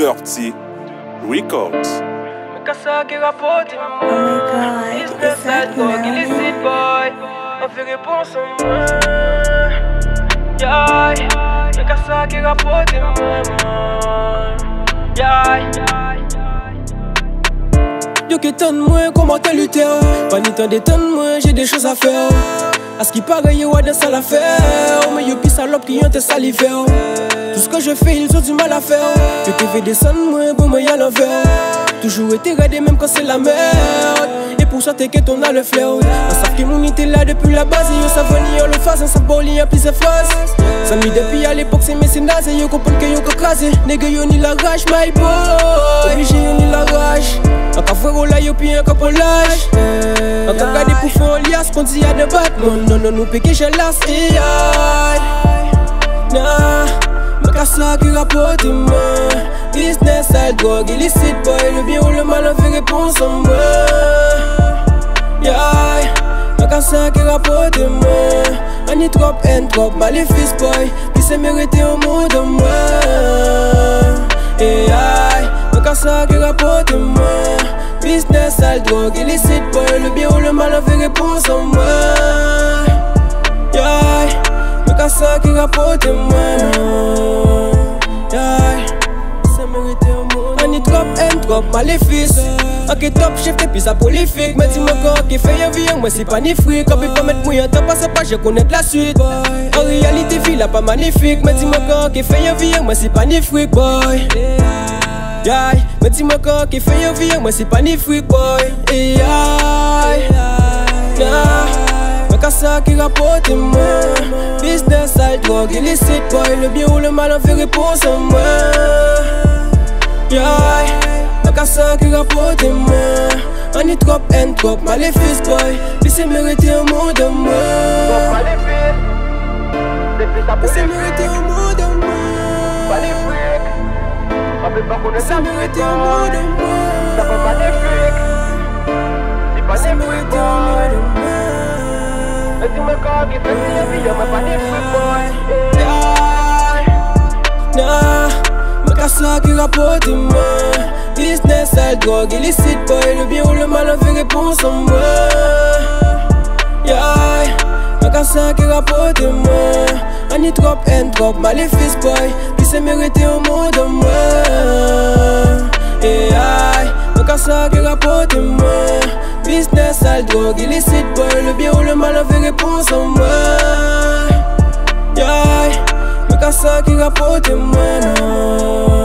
Dirty Records. Oh my god, is that love? Boy, on fait réponse en moi. Yeah, mais qu'à ça qui rapporte moi. Yeah. Yo que t'en moi, comment t'as lutté? Pas ni temps d'étonne moi, j'ai des choses à faire. À ce qui paraît, yo a des sales à faire. Mais yo pis salope qui ont tes saliver. Tout ce que je fais, ils ont du mal à faire. Yo te fais descendre moi, pour moi y'a l'envers. Toujours été raidé même quand c'est la merde. Et pour ça t'inquiète on a le flair. On savent que mon était là depuis la base. Et yo savent ni on le fasse, on savent pas en plusieurs phrases. Ça mis depuis à l'époque c'est mécénase. Et yo comprennent que yo crasé. Nègre yo ni la rage my boy. Obligé yo ni la rage. En cas frérot là yo puis un cap on lâche. En cas gardé pour faire un lias qu'on dit y'a de Batman. Non non nous péqué j'ai l'as. Nah, mais qu'à ça qui rapporte moi. Business, sale drogue, illicite boy. Le bien ou le mal, on fait réponse en moi. Yeah, mais qu'à ça qui rapporte moi. On y trop and trop, maléfice boy. Puis c'est mérité au monde en moi. Yeah, mais qu'à ça qui rapporte moi. Business, sale drogue, illicite boy. Le bien ou le mal, on fait réponse en moi. Yeah, mais qu'à ça qui rapporte moi. Yeah. On est trop and trop maléfice. Ok top chef t'es plus prolifique. Mais dis-moi encore qui fait un vie, moi c'est pas ni fric. On peut pas mettre mouillant, t'as pas ça pas, je connais la suite. En réalité vie là pas magnifique. Mais dis-moi encore qui fait un vie, moi c'est pas ni fric boy. Yeah. Mais dis-moi encore qui fait un vie, moi c'est pas ni fric boy. Yeah. Mais qu'à ça qui rapporte moi. Business, sale drogue, illicite boy. Le bien ou le mal on fait réponse en moi. Yeah, mais qu'à ça qui rapporte moi. On est trop and trop maléfice boy. Puis c'est mérité au monde de moi. Puis c'est mérité au monde de moi. C'est mérité au monde de moi. C'est mérité au monde de moi. Nah, mais qu'à ça qui rapporte moi. Business, sale drogue, illicite boy. Le bien ou le mal, on fait réponse en moi. Yeah, mais qu'à ça qui rapporte moi. On est trop and trop maléfice boy. Puis c'est mérité au monde en moi. Yeah, mais qu'à ça qui rapporte moi. Business, sale drogue, illicite boy. Le bien ou le mal, on fait réponse en moi. Yeah, mais qu'à ça qui rapporte moi non.